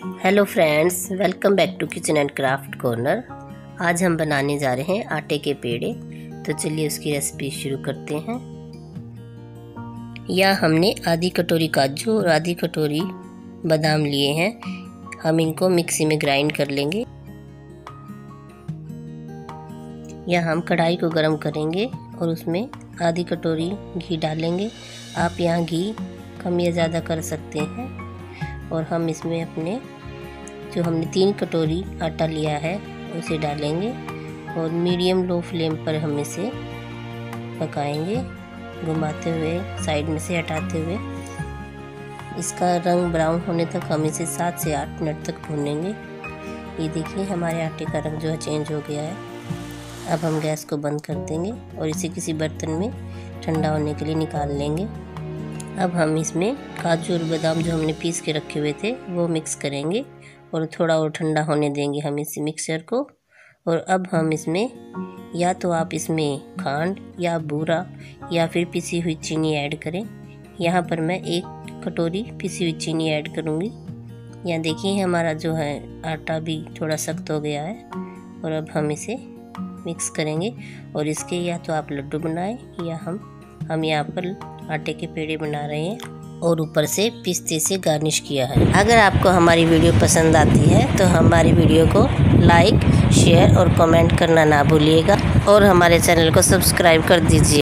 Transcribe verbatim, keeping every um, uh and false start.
Hello friends, welcome back to kitchen and craft corner. आज हम बनाने जा रहे हैं आटे के पेड़े। तो चलिए उसकी रेसिपी शुरू करते हैं। यह हमने आधी कटोरी काजू और आधी कटोरी बादाम लिए हैं। हम इनको मिक्सी में ग्राइंड कर लेंगे। यह हम कढ़ाई को गर्म करेंगे और उसमें आधी कटोरी घी डालेंगे। आप यहाँ घी कम या ज़्यादा कर सकते हैं। और हम इसमें अपने जो हमने तीन कटोरी आटा लिया है उसे डालेंगे और मीडियम लो फ्लेम पर हम इसे पकाएंगे, घुमाते हुए, साइड में से हटाते हुए। इसका रंग ब्राउन होने तक हम इसे सात से आठ मिनट तक भूनेंगे। ये देखिए हमारे आटे का रंग जो है चेंज हो गया है। अब हम गैस को बंद कर देंगे और इसे किसी बर्तन में ठंडा होने के लिए निकाल लेंगे। अब हम इसमें काजू और बादाम जो हमने पीस के रखे हुए थे वो मिक्स करेंगे और थोड़ा और ठंडा होने देंगे हम इस मिक्सचर को। और अब हम इसमें या तो आप इसमें खांड या बूरा या फिर पिसी हुई चीनी ऐड करें। यहाँ पर मैं एक कटोरी पिसी हुई चीनी ऐड करूँगी। यहाँ देखिए हमारा जो है आटा भी थोड़ा सख्त हो गया है। और अब हम इसे मिक्स करेंगे और इसके या तो आप लड्डू बनाएं या हम हम यहाँ पर आटे के पेड़े बना रहे हैं और ऊपर से पिस्ते से गार्निश किया है। अगर आपको हमारी वीडियो पसंद आती है तो हमारी वीडियो को लाइक, शेयर और कमेंट करना ना भूलिएगा और हमारे चैनल को सब्सक्राइब कर दीजिए।